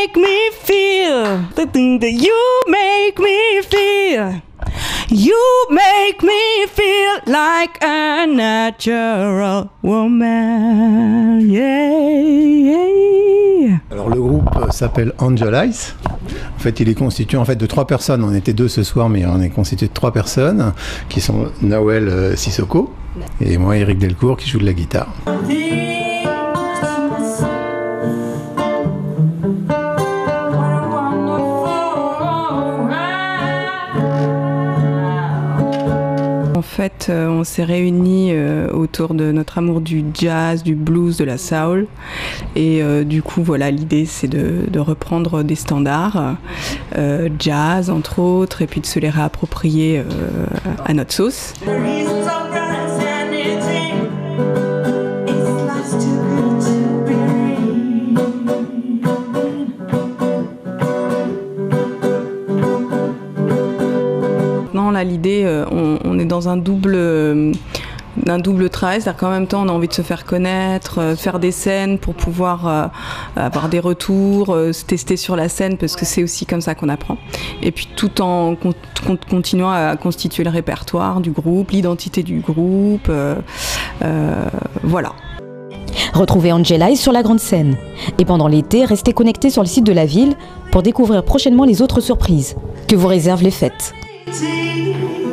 make me feel the thing that you make me feel. You make me feel like a natural woman. Yeah, yeah. Alors le groupe s'appelle Angel Eyes. En fait, il est constitué de 3 personnes. On était 2 ce soir, mais on est constitué de 3 personnes qui sont Nawel Sissoko et moi, Eric Delcourt, qui joue de la guitare. En fait, on s'est réunis autour de notre amour du jazz, du blues, de la soul. Et du coup, voilà, l'idée, c'est de reprendre des standards, jazz entre autres, et puis de se les réapproprier à notre sauce. Là, l'idée, on est dans un double travail, c'est-à-dire qu'en même temps on a envie de se faire connaître, faire des scènes pour pouvoir avoir des retours, se tester sur la scène, parce que c'est aussi comme ça qu'on apprend. Et puis tout en continuant à constituer le répertoire du groupe, l'identité du groupe, voilà. Retrouvez Angel Eyes sur la grande scène. Et pendant l'été, restez connectés sur le site de la ville pour découvrir prochainement les autres surprises que vous réservent les fêtes. See